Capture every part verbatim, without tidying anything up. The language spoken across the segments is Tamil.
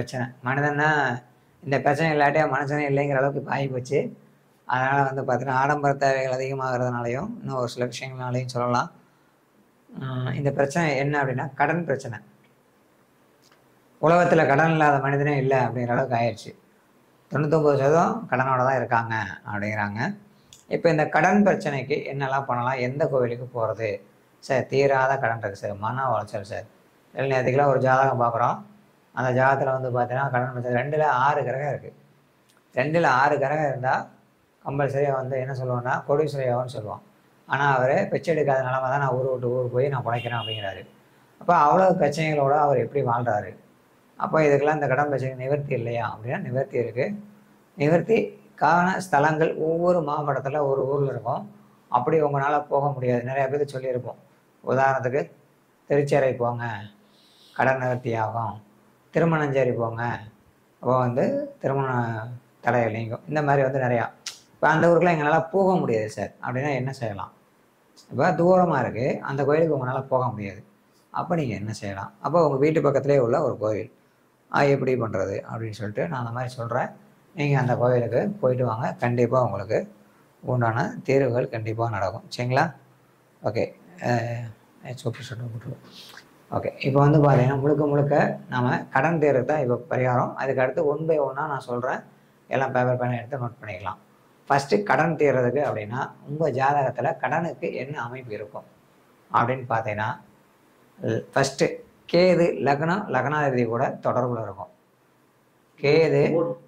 பிரச்சனை. மனிதன்னா இந்த பிரச்சனை இல்லாட்டியா மனுஷனே இல்லைங்கிற அளவுக்கு இப்போ ஆகிப்போச்சு. அதனால் வந்து பார்த்தீங்கன்னா ஆடம்பர தேவைகள் அதிகமாகிறதுனாலையும் இன்னும் ஒரு சில விஷயங்கள்னாலையும் சொல்லலாம். இந்த பிரச்சனை என்ன அப்படின்னா கடன் பிரச்சனை. உலகத்தில் கடன் இல்லாத மனிதனே இல்லை அப்படிங்கிற அளவுக்கு ஆயிடுச்சு. தொண்ணூத்தொம்பது சதவீதம் கடனோட தான் இருக்காங்க அப்படிங்கிறாங்க. இப்போ இந்த கடன் பிரச்சனைக்கு என்னெல்லாம் பண்ணலாம், எந்த கோவிலுக்கு போகிறது சார்? தீராத கடன் இருக்குது சார், மன உளைச்சல் சார். இல்லை நேற்றுக்கெல்லாம் ஒரு ஜாதகம் பார்க்குறோம். அந்த ஜாதகத்தில் வந்து பார்த்தீங்கன்னா கடன் பிரச்சனை ரெண்டில் ஆறு கிரகம் இருக்குது. ரெண்டில் ஆறு கிரகம் இருந்தால் கம்பல்சரியாக வந்து என்ன சொல்லுவோன்னா கோடீஸ்வரயோகம்னு சொல்லுவோம். ஆனால் அவர் பிச்சை எடுக்காத நிலமை தான் நான் ஊர் விட்டு ஊர் போய் நான் பிழைக்கிறேன் அப்படிங்கிறாரு. அப்போ அவ்வளோ பிரச்சனைகளோடு அவர் எப்படி வாழ்கிறாரு? அப்போ இதுக்கெல்லாம் இந்த கடன் பிரச்சனை நிவர்த்தி இல்லையா அப்படின்னா நிவர்த்தி இருக்குது. நிவர்த்திக்கான ஸ்தலங்கள் ஒவ்வொரு மாவட்டத்தில் ஒரு ஊரில் இருக்கும். அப்படி உங்களால் போக முடியாது. நிறையா பேர் சொல்லியிருப்போம். உதாரணத்துக்கு திருச்சேரை போங்க, கடன் நிவர்த்தி ஆகும். திருமணஞ்சேரி போங்க, அப்போ வந்து திருமண தடை நீங்கும். இந்த மாதிரி வந்து நிறையா. இப்போ அந்த ஊருக்குலாம் எங்களால் போக முடியாது சார் அப்படின்னா என்ன செய்யலாம்? இப்போ தூரமாக இருக்குது, அந்த கோயிலுக்கு உங்களால் போக முடியாது. அப்போ நீங்கள் என்ன செய்யலாம்? அப்போ உங்கள் வீட்டு பக்கத்துலேயே உள்ள ஒரு கோவில் எப்படி பண்ணுறது அப்படின்னு சொல்லிட்டு நான் அந்த மாதிரி சொல்கிறேன். நீங்கள் அந்த கோவிலுக்கு போயிட்டு வாங்க. கண்டிப்பாக உங்களுக்கு உண்டான தீர்வுகள் கண்டிப்பாக நடக்கும். சரிங்களா? ஓகே, சூப்பர் சூப்பர் போட்டுருவோம். ஓகே, இப்போ வந்து பார்த்தீங்கன்னா முழுக்க முழுக்க நம்ம கடன் தீர்வு தான் இப்போ பரிகாரம். அதுக்கு அடுத்து ஒன் பை ஒன்னாக நான் சொல்கிறேன். எல்லாம் பேப்பர் பேனை எடுத்து நோட் பண்ணிக்கலாம். ஃபஸ்ட்டு கடன் தீர்றதுக்கு அப்படின்னா உங்கள் ஜாதகத்தில் கடனுக்கு என்ன அமைப்பு இருக்கும் அப்படின்னு பார்த்தீங்கன்னா, ஃபஸ்ட்டு கேது லக்னம் லக்னாதிபதி கூட தொடர்பில் இருக்கும். கேது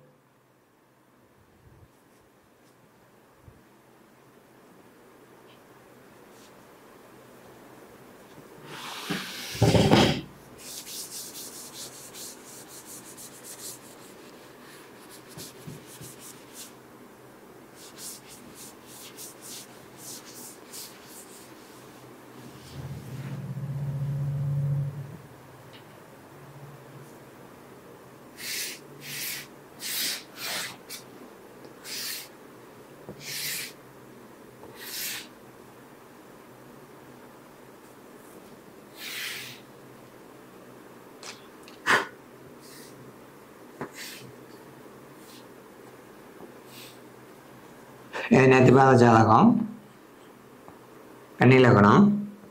இது நேற்று பார்த்த ஜாதகம். கன்னி லக்னம்,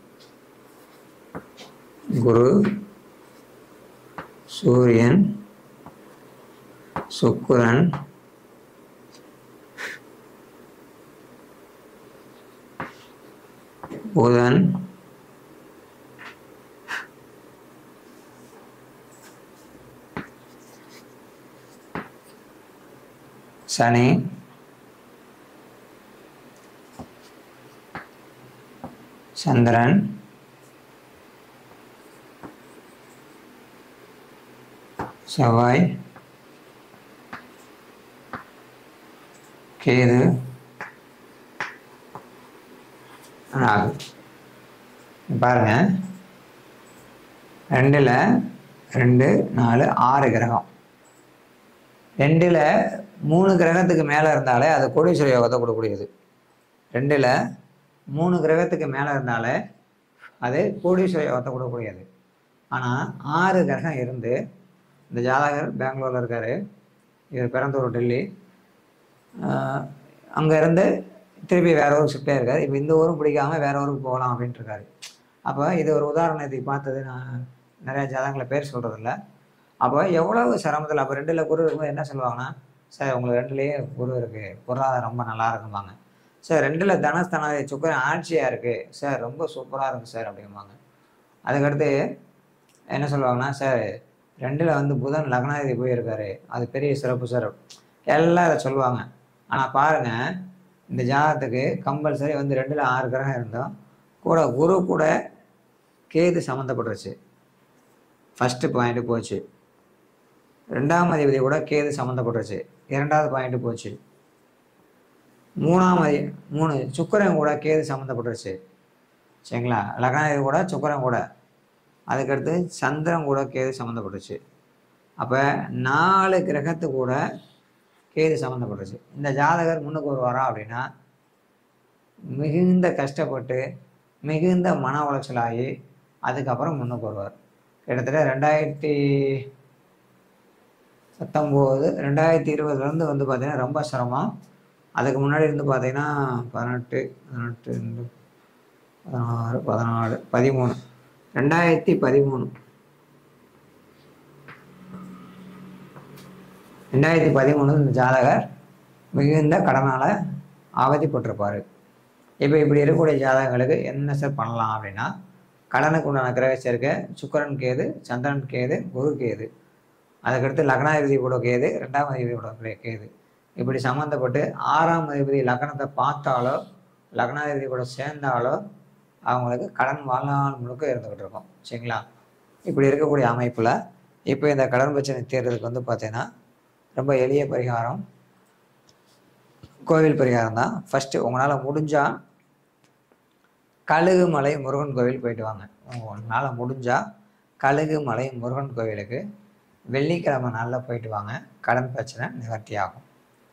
குரு, சூரியன், சுக்கிரன், புதன், சனி, சந்திரன், செவ்வாய், கேது, ராகு. பாருங்க, ரெண்டில் ரெண்டு நாலு ஆறு கிரகம். ரெண்டில் மூணு கிரகத்துக்கு மேலே இருந்தாலே அது கோடீஸ்வர யோகத்தை கொடுக்கக்கூடியது. ரெண்டில் மூணு கிரகத்துக்கு மேலே இருந்தாலே அது கோடீஸ்வர யோகத்தை கொடுக்கக்கூடியது. ஆனால் ஆறு கிரகம் இருந்து, இந்த ஜாதகர் பெங்களூரில் இருக்கார், இவர் பிறந்தூர் டெல்லி, அங்கே இருந்து திருப்பி வேற ஊருக்கு ஷிஃப்டாக இருக்கார். இப்போ இந்த ஊரும் பிடிக்காமல் வேற ஊருக்கு போகலாம் அப்படின்ட்டு இருக்காரு. அப்போ இது ஒரு உதாரணத்துக்கு பார்த்தது. நான் நிறையா ஜாதகங்களை பேர் சொல்கிறதில்ல. அப்போ எவ்வளவு சிரமத்தில். அப்போ ரெண்டில் குரு இருக்கும்போது என்ன சொல்லுவாங்கன்னா, சார் உங்களுக்கு ரெண்டுலேயே குரு இருக்குது, பொருளாதாரம் ரொம்ப நல்லா இருக்கும்பாங்க. சார் ரெண்டில் தனஸ்தானாதி சுக்கிரன் ஆட்சியாக இருக்குது சார், ரொம்ப சூப்பராக இருக்குது சார் அப்படிம்பாங்க. அதுக்கடுத்து என்ன சொல்லுவாங்கன்னா, சார் ரெண்டில் வந்து புதன் லக்னாதிபதி போயிருக்காரு, அது பெரிய சிறப்பு சார், எல்லாம் இதை சொல்லுவாங்க. ஆனால் பாருங்கள், இந்த ஜாதகத்துக்கு கம்பல்சரி வந்து ரெண்டில் ஆறு கிரகம் இருந்தோம் கூட குரு கூட கேது சம்மந்தப்பட்டுருச்சு. ஃபஸ்ட்டு பாயிண்ட்டு போச்சு. ரெண்டாம் அதிபதி கூட கேது சம்மந்தப்பட்டுருச்சு, இரண்டாவது பாயிண்ட்டு போச்சு. மூணாம் அதி மூணு சுக்கிரன் கூட கேது சம்மந்தப்பட்டுருச்சு. சரிங்களா? லக்னாதிபதி கூட சுக்கிரன் கூட. அதுக்கடுத்து சந்திரன் கூட கேது சம்மந்தப்பட்டுருச்சு. அப்போ நாலு கிரகத்து கூட கேது சம்மந்தப்பட்டுருச்சு. இந்த ஜாதகர் முன்னுக்கு வருவாரா அப்படின்னா மிகுந்த கஷ்டப்பட்டு மிகுந்த மன உளைச்சலாகி அதுக்கப்புறம் முன்னுக்கு வருவார். கிட்டத்தட்ட ரெண்டாயிரத்தி பத்தொம்போது ரெண்டாயிரத்தி இருபதுலேருந்து வந்து பார்த்திங்கன்னா ரொம்ப சிரமம். அதுக்கு முன்னாடி இருந்து பார்த்திங்கன்னா பதினெட்டு பதினெட்டு ரெண்டு பதினாறு பதினாலு பதிமூணு ரெண்டாயிரத்தி பதிமூணு ரெண்டாயிரத்தி பதிமூணு இந்த ஜாதகர் மிகுந்த கடனால் அவதிப்பட்டிருப்பார். இப்போ இப்படி இருக்கக்கூடிய ஜாதகங்களுக்கு என்ன சார் பண்ணலாம் அப்படின்னா, கடனுக்கு உண்டான கிரக சேர்க்கை சுக்கிரன் கேது, சந்திரன் கேது, குரு கேது, அதுக்கடுத்து லக்னாதிபதி கூட கேது, ரெண்டாம் அதிபதி கூட கேது, இப்படி சம்மந்தப்பட்டு ஆறாம் அதிபதி லக்னத்தை பார்த்தாலோ லக்னாதிபதி கூட சேர்ந்தாலோ அவங்களுக்கு கடன் வாழ்நாள் முழுக்க இருந்துக்கிட்டு இருக்கும். சரிங்களா? இப்படி இருக்கக்கூடிய அமைப்பில் இப்போ இந்த கடன் பிரச்சனை தீர்றதுக்கு வந்து பார்த்தீங்கன்னா ரொம்ப எளிய பரிகாரம், கோவில் பரிகாரம் தான். ஃபஸ்ட்டு உங்களால் முடிஞ்சால் கழுகுமலை முருகன் கோவில் போயிட்டு வாங்க. உங்களால் முடிஞ்சால் கழுகுமலை முருகன் கோவிலுக்கு வெள்ளிக்கிழமை நாளில் போயிட்டு வாங்க. கடன் பிரச்சனை நிவர்த்தி ஆகும்.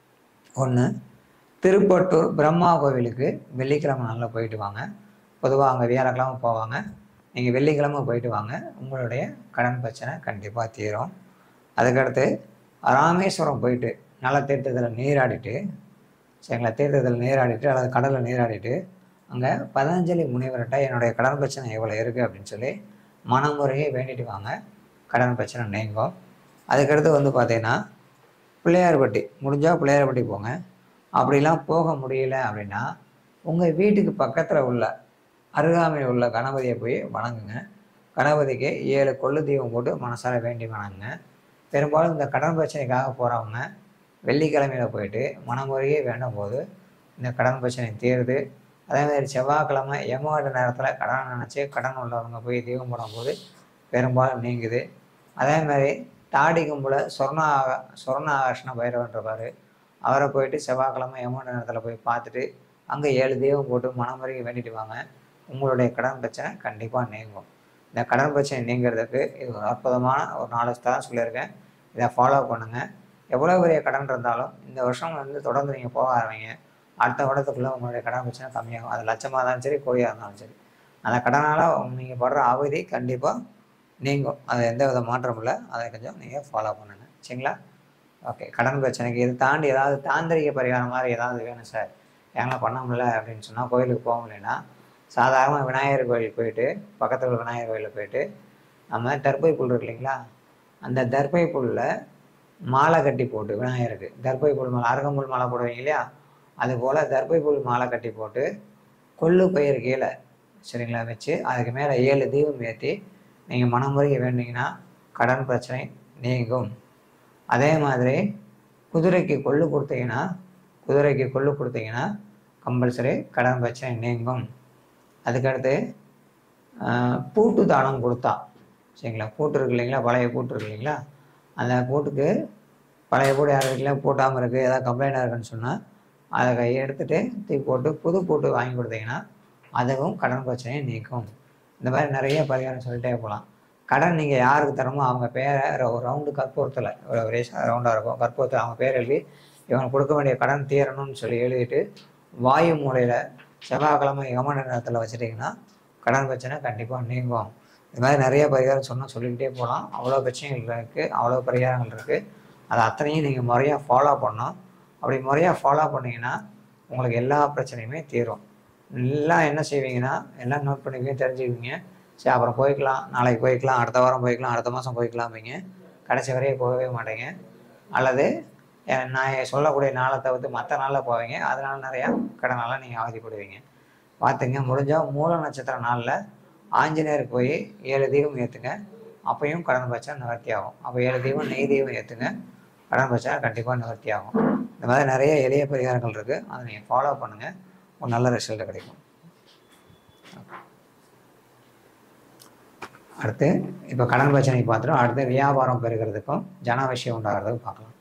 ஒன்று, திருப்பட்டூர் பிரம்மா கோவிலுக்கு வெள்ளிக்கிழமை நாளில் போயிட்டு வாங்க. பொதுவாக அங்கே வியாழக்கிழமை போவாங்க. நீங்கள் வெள்ளிக்கிழமை போயிட்டு வாங்க, உங்களுடைய கடன் பிரச்சனை கண்டிப்பாக தீரும். அதுக்கடுத்து ராமேஸ்வரம் போயிட்டு நல்ல தீர்த்தத்தில் நீராடிட்டு, சரிங்களா, தீர்த்தத்தில் நீராடிட்டு அல்லது கடலில் நீராடிட்டு அங்கே பதஞ்சலி முனிவர்கிட்ட என்னுடைய கடன் பிரச்சனை எவ்வளோ இருக்குது அப்படின்னு சொல்லி மனமுறையே வேண்டிட்டு வாங்க. கடன் பிரச்சனை நீங்கும். அதுக்கடுத்து வந்து பார்த்தீங்கன்னா பிள்ளையார்பட்டி முடிஞ்சால் பிள்ளையார்பட்டி போங்க. அப்படிலாம் போக முடியல அப்படின்னா உங்கள் வீட்டுக்கு பக்கத்தில் உள்ள அருகாமையில் உள்ள கணபதியை போய் வணங்குங்க. கணபதிக்கு ஏழு கொள்ளு தீபம் போட்டு மனசார வேண்டி வணங்குங்க. பெரும்பாலும் இந்த கடன் பிரச்சனைக்காக போகிறவங்க வெள்ளிக்கிழமையில் போயிட்டு மனமுறையே வேண்டும் போது இந்த கடன் பிரச்சனை தீருது. அதேமாதிரி செவ்வாய்க்கிழமை எமோட நேரத்தில் கடன் நினச்சி கடன் உள்ளவங்க போய் தீபம் போடும்போது பெரும்பாலும் நீங்குது. அதேமாதிரி தாடி கும்பல சொர்ண சொர்ண ஆகர்ஷண பைரவன்றப்பார், அவரை போயிட்டு செவ்வாய்க்கிழமை எமோட நேரத்தில் போய் பார்த்துட்டு அங்கே ஏழு தீபம் போட்டு மனமுறையை வேண்டிட்டு வாங்க. உங்களுடைய கடன் பிரச்சனை கண்டிப்பாக நீங்கும். இந்த கடன் பிரச்சனை நீங்கிறதுக்கு இது ஒரு அற்புதமான ஒரு நாலு தான் சொல்லியிருக்கேன். இதை ஃபாலோ பண்ணுங்கள். எவ்வளோ பெரிய கடன் இருந்தாலும் இந்த வருஷம் வந்து தொடர்ந்து நீங்கள் போக ஆரம்பிங்க. அடுத்த வருடத்துக்குள்ளே உங்களுடைய கடன் பிரச்சனை கம்மியாகும். அது லட்சமாக இருந்தாலும் சரி, கோடியாக இருந்தாலும் சரி, அந்த கடனால் நீங்கள் படுற அவதி கண்டிப்பாக நீங்கும். அது எந்த வித மாற்றம் இல்லை. அதை கொஞ்சம் நீங்கள் ஃபாலோ பண்ணுங்கள். சரிங்களா? ஓகே. கடன் பிரச்சனைக்கு இது தாண்டி ஏதாவது தாந்திரிக பரிகாரம் மாதிரி ஏதாவது வேணும் சார், எங்களால் பண்ண முடியல அப்படின்னு சொன்னால் கோயிலுக்கு போக முடியலன்னா சாதாரண விநாயகர் கோயிலுக்கு போயிட்டு பக்கத்தில் உள்ள விநாயகர் கோயிலில் போயிட்டு நம்ம தர்பை புல் இருக்கு இல்லைங்களா, அந்த தர்பை புல்லில் மாலை கட்டி போட்டு விநாயகருக்கு தர்பை புல் மாலை, அருகம்புல் மாலை போடுவீங்க இல்லையா, அதுபோல் தர்பை புல் மாலை கட்டி போட்டு கொள்ளு பயிர் கீழே, சரிங்களா, வச்சு அதுக்கு மேலே ஏழு தீபம் ஏற்றி நீங்கள் மனமுறையை வேண்டிங்கன்னா கடன் பிரச்சனை நீங்கும். அதே மாதிரி குதிரைக்கு கொள்ளு கொடுத்தீங்கன்னா குதிரைக்கு கொள்ளு கொடுத்தீங்கன்னா கம்பல்சரி கடன் பிரச்சனை நீங்கும். அதுக்கடுத்து பூட்டு தானம் கொடுத்தா, சரிங்களா, பூட்டு இருக்கு இல்லைங்களா, பழைய பூட்டு இருக்கு இல்லைங்களா, அந்த பூட்டுக்கு பழைய பூட்டு யார் வீட்டில் பூட்டாமல் இருக்குது, ஏதாவது கம்ப்ளைண்டாக இருக்குன்னு சொன்னால் அதை எடுத்துகிட்டு தூக்கி போட்டு புது பூட்டு வாங்கி கொடுத்தீங்கன்னா அதுவும் கடன் பிரச்சனையை நீக்கும். இந்த மாதிரி நிறைய பரிகாரம் சொல்லிட்டே போகலாம். கடன் நீங்கள் யாருக்கு தரமோ அவங்க பேரை ஒரு ரவுண்டு கற்பூரத்தில் ஒரு ரேஷாக ரவுண்டாக இருக்கும், கற்பூரத்தில் அவங்க பேர் எழுதி இவங்க கொடுக்க வேண்டிய கடன் தீரணும்னு சொல்லி எழுதிட்டு வாயு மூலையில் செவ்வாய்க்கிழமை யமன நேரத்தில் வச்சுட்டிங்கன்னா கடன் பிரச்சனை கண்டிப்பாக நீங்கும். இது மாதிரி நிறைய பரிகாரம் சொன்னால் சொல்லிக்கிட்டே போகலாம். அவ்வளோ பிரச்சனைகள் இருக்குது, அவ்வளோ பரிகாரங்கள் இருக்குது. அதை அத்தனையும் நீங்கள் முறையாக ஃபாலோ பண்ணணும். அப்படி முறையாக ஃபாலோ பண்ணிங்கன்னா உங்களுக்கு எல்லா பிரச்சனையுமே தீரும். எல்லாம் என்ன செய்வீங்கன்னா எல்லாம் நோட் பண்ணிக்குவீங்க, தெரிஞ்சுக்குவீங்க. சரி அப்புறம் போய்க்கலாம், நாளைக்கு போய்க்கலாம், அடுத்த வாரம் போய்க்கலாம், அடுத்த மாதம் போய்க்கலாம்பீங்க. கடைசி வரையே போகவே மாட்டேங்க. அல்லது நான் சொல்லக்கூடிய நாளை தவிர்த்து மற்ற நாளில் போவீங்க. அதனால நிறையா கடனால் நீங்கள் அவதிப்படுவீங்க. பார்த்துங்க. முடிஞ்சால் மூல நட்சத்திர நாளில் ஆஞ்சநேயருக்கு போய் ஏழு தீபம் ஏற்றுங்க. அப்பையும் கடன் பிரச்சனை நிவர்த்தி ஆகும். அப்போ ஏழு தீபம் நெய் தீபம் ஏற்றுங்க, கடன் பிரச்சனை கண்டிப்பாக நிவர்த்தி ஆகும். இந்த மாதிரி நிறைய எளிய பரிகாரங்கள் இருக்குது. அதை நீங்கள் ஃபாலோ பண்ணுங்கள், ஒரு நல்ல ரிசல்ட் கிடைக்கும். அடுத்து இப்போ கடன் பிரச்சனைக்கு பார்த்துட்டோம். அடுத்து வியாபாரம் பெறுகிறதுக்கும் ஜன விஷயம் உண்டாகிறதுக்கும் பார்க்கலாம்.